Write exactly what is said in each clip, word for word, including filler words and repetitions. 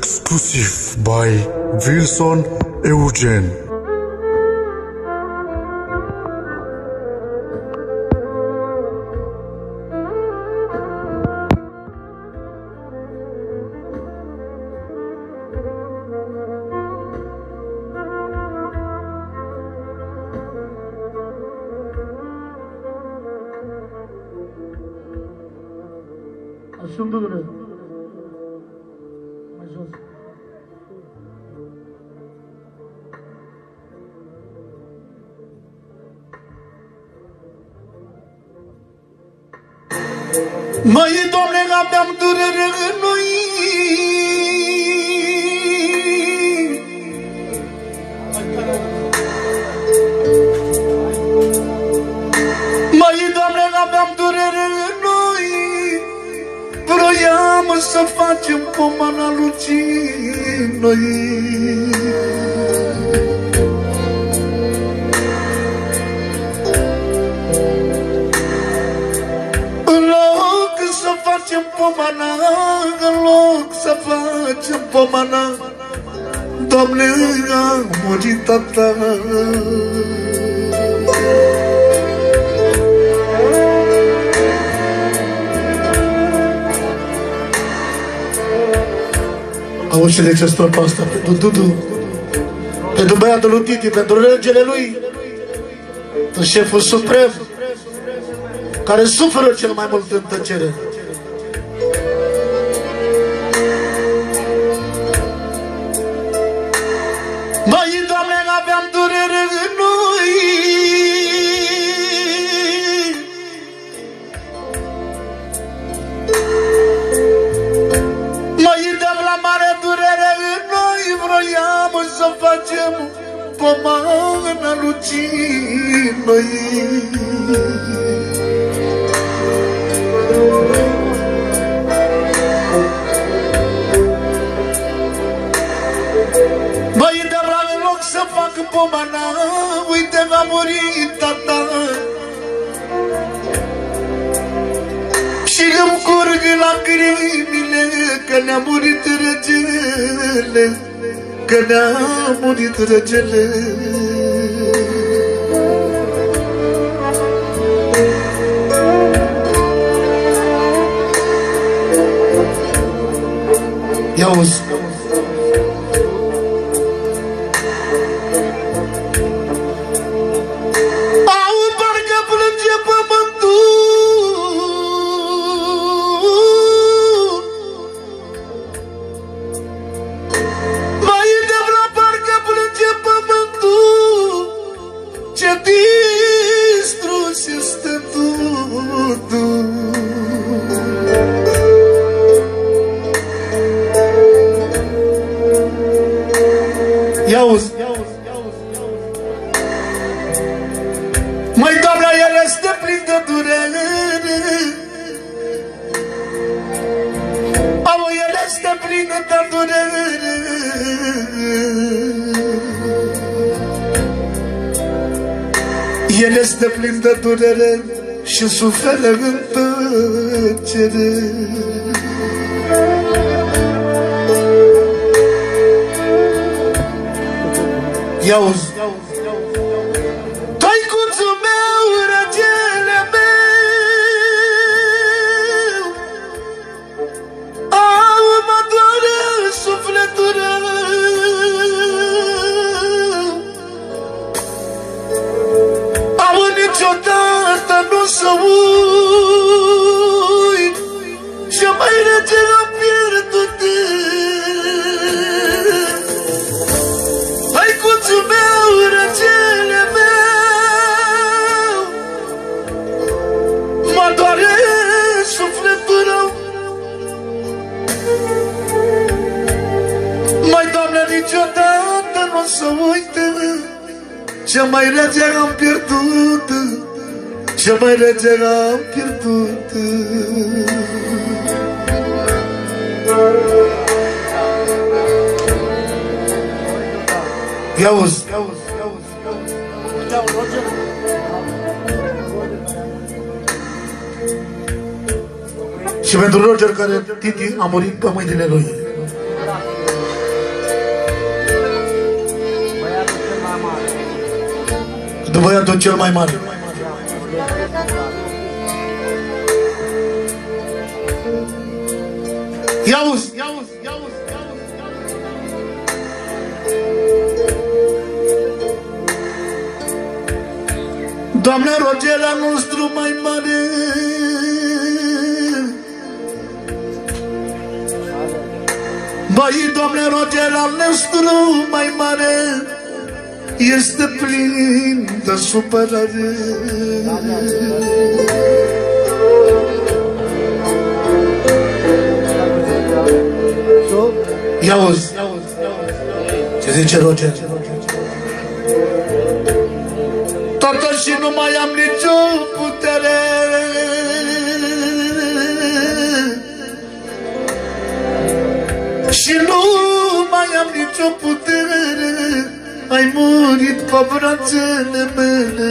Exclusive by Wilson Eugen. Assunto grande. Mais um. Măi, Doamne, aveam durere în noi. Măi, Doamne, aveam durere în noi. Vroiam să facem pomana lucii noi. În loc să facem pomana, în loc să facem pomana, Doamne, a murit tata. Auzi de ce stropa asta? Pentru Dudu, pentru băiatul lui Titi, pentru regele lui, pentru șeful suprem, care suferă cel mai mult în tăcere. Măi, Doamne, n-aveam durere în noi. Măi, dăm la mare durere în noi. Vroiam să facem pomana lucii noi. Băi, de la în loc să fac pomana, uite, a murit tata. Și îmi curg lacrimile, că ne-a murit regele, că ne-a murit regele. Ia-uzi. Măi, Doamne, el este plin de durere. Au, el este plin de durere. El este plin de durere și suferă în tăcere. Ia-uzi. Tăicuțul meu, regele meu, au, mă doare sufletul rău. Au, niciodată nu să uit și mai rege am pierdut-te. Tăicuțul meu, regele meu, mă doare sufletul rău. Mai, Doamne, niciodată nu o să uite ce mai rege am pierdut, ce mai rege am pierdut. Ia-uzi. Și pentru Roger, care Titi a murit pe mâinile lui. de băiatul cel mai mare. Ia-uzi, ia-uzi, ia-uzi, ia-uzi. Doamne, roge la nostru mai mare, băi, Doamne, roge la nostru mai mare, este plin de supărare. Ia-uzi, ce zice Roger? Totuși nu mai am nicio putere, și nu mai am nicio putere, ai murit pe brațele mele.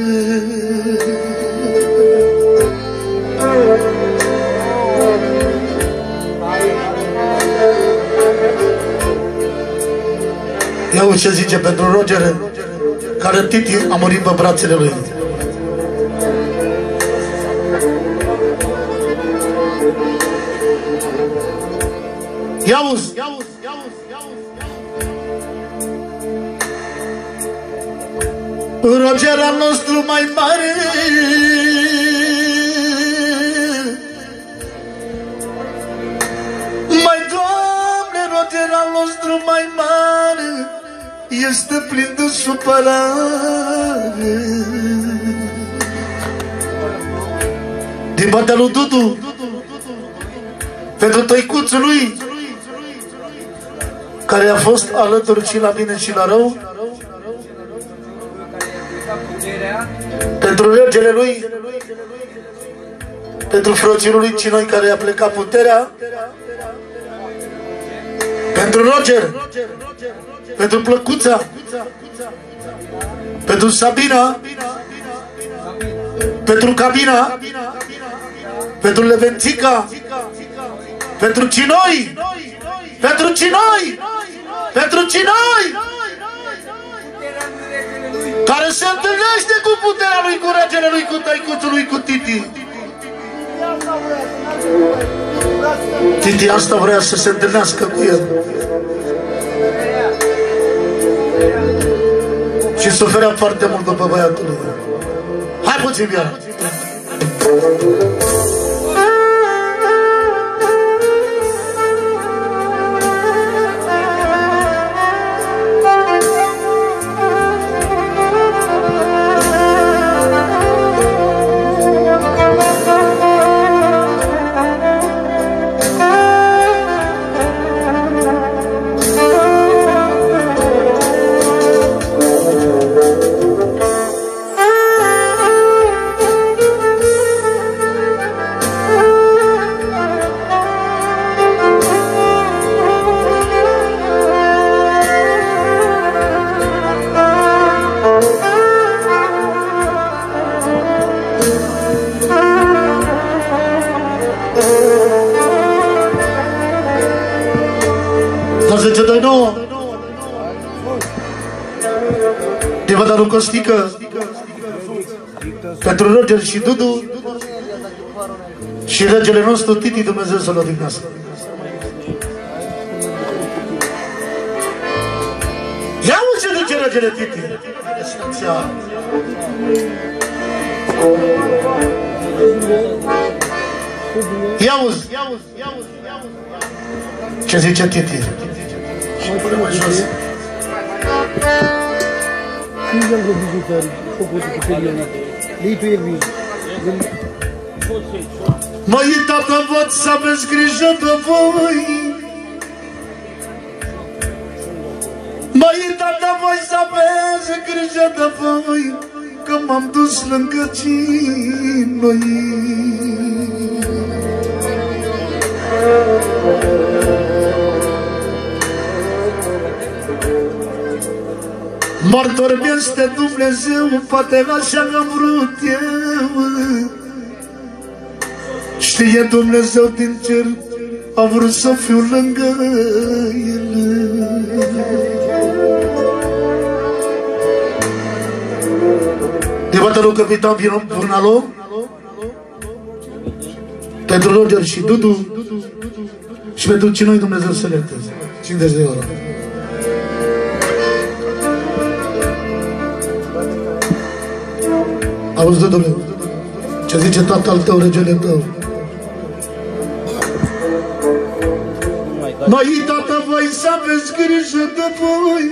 Ia-uzi ce zice pentru Roger, care Titi a murit pe brațele lui. Ia-uzi, ia-uzi, ia-uzi, ia-uzi. Roger al nostru mai mare, mai Doamne, Roger al nostru mai mare, este plin de supărare. Din partea lui Dudu, pentru tăicuțul lui, care a fost alături și la bine și la rău, pentru regele lui, pentru frățilul lui Cinoi, care a plecat puterea, pentru Roger, pentru Plăcuța, pentru Sabina, pentru Cabina, pentru Levențica, pentru Cinoi, pentru Cinoi, pentru Cinoi, care se întâlnește cu puterea lui, cu regele lui, cu tăicuțul lui, cu Titi. Titi asta vrea să se întâlnească cu el. Și suferea foarte mult după băiatul lui. Hai puțin, Viana! zece doi nouă de văd lui Costică, pentru Roger și Dudu și regele nostru Titi, Dumnezeu să-l odihnească. Ia uite ce duce regele Titi. Ia uzi, ce zice Titi? Pune mai jos. Măi, tată, văd să aveți grijă de voi. Măi, tată, voi să aveți grijă de voi, că m-am dus lângă Cinoi. Martor este Dumnezeu, poate așa am vrut eu. Știe Dumnezeu din cer, am vrut să fiu lângă El. Tipata lui Capitan Burnalo, pentru Roger și Dudu și pentru cine noi Dumnezeu să le ierteze. cincizeci de euro. Auzi, Dudule, ce zice tatăl tău, regele tău? Măi, tată, voi să aveți grijă de voi.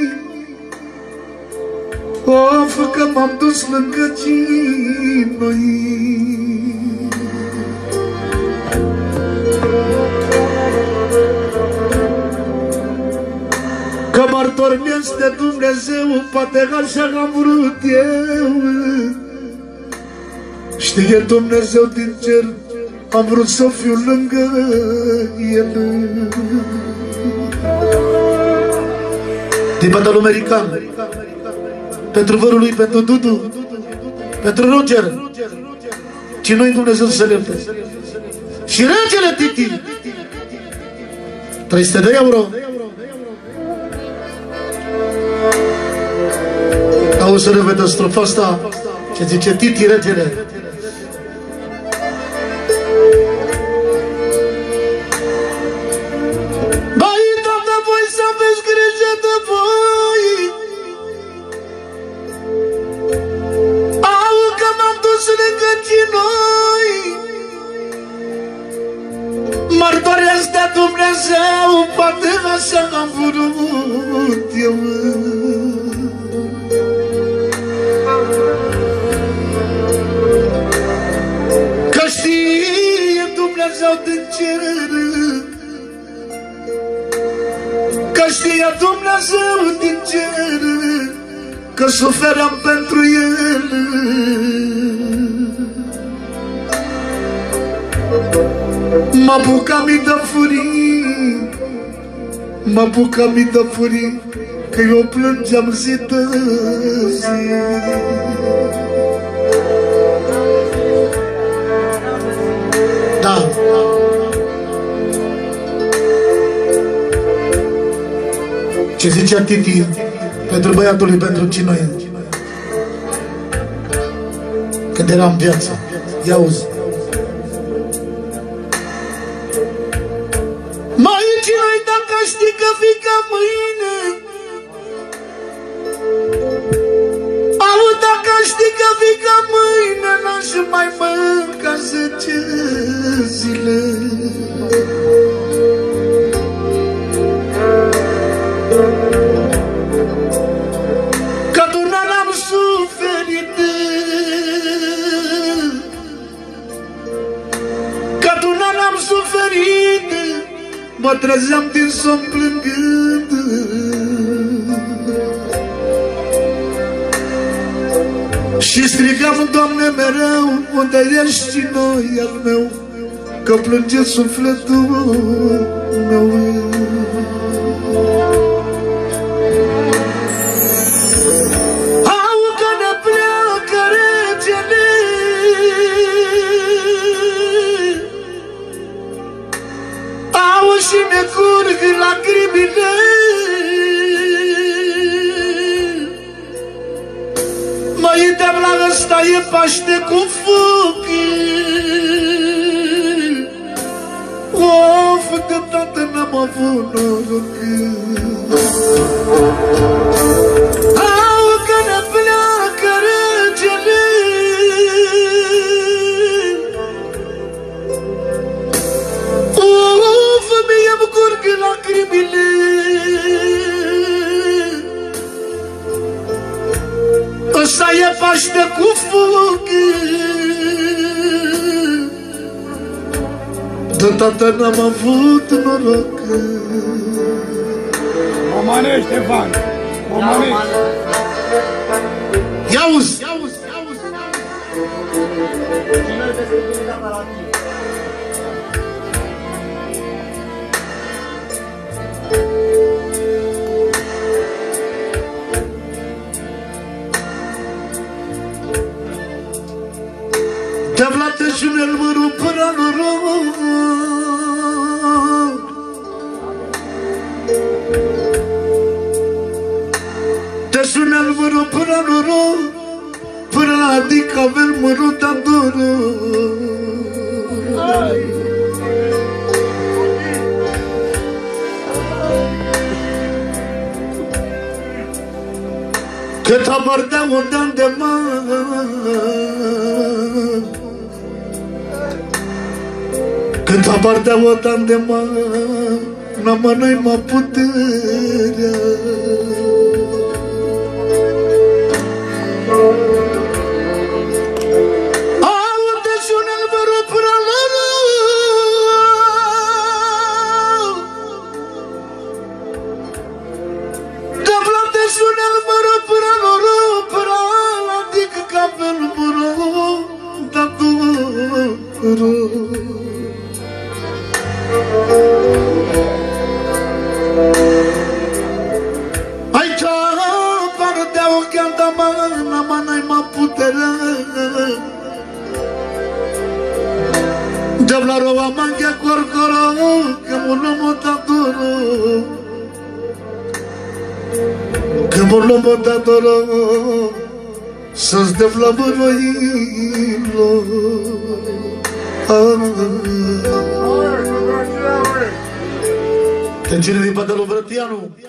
Of, că m-am dus lângă noi. Că martor mi-este Dumnezeu, poate așa am vrut eu. Știe Dumnezeu din cer, am vrut să fiu lângă El. Tipata lui American, pentru vărul lui, pentru Dudu, pentru Roger, ci noi Dumnezeu să le ierteze. Și regele Titi, trei sute de euro. Auzi să revedă strofa asta, ce zice Titi, regele. Băi, Doamne, voi să aveți grijă de voi. Au, că m-am dus lângă noi. Martor este Dumnezeu, poate așa am vrut eu. Că știe Dumnezeu din cer, că știe Dumnezeu din cer, că suferam pentru El. Mă bucam de furii, mă bucam de furii, că eu plângeam zi de zi. Da. Ce zicea Titi pentru băiatul lui, pentru cine când era în viață? Ia auzi. Mai cine-i dacă știi că vii ca mâine? Au, dacă știi că vii ca mâine, n-aș mai mânca zece zile. Că tu n-am suferit, că tu n-am suferit, mă trezeam din somn plângând. Și strigam, Doamne, mereu, unde ești noi al meu, că plânge sufletul meu. Au, că ne pleacă regele, au, și ne curg lacrimile. Mă uitam la ăsta, e Paște cu foc. Of, că tată n-am avut noroc. Au, că ne pleacă regele, of, mie-mi curg lacrimile. Ăsta e Paște cu foc. De tată n-am avut noroc. Romanești, Ștefan! Romanești! Ia-uzi! Te-am și un elmăru până noroc. Te sună elmăru până noroc. până adică avem mărut adorul. Cât abordea unde-am de mare, cât abordea unde-am de mare, n-am mă puterea. Aude și unel vără până lără, de plăte și unel vără până lără, până adică ca fel vără, dar dură. Aici pardea o gheanda mana, mana-i mă putere. De-vla roa manghea corcoro, că mă mă tatoro, că mă mă tatoro, să-ți de-vla măroilo. Te cine din Pădălu Brătianu?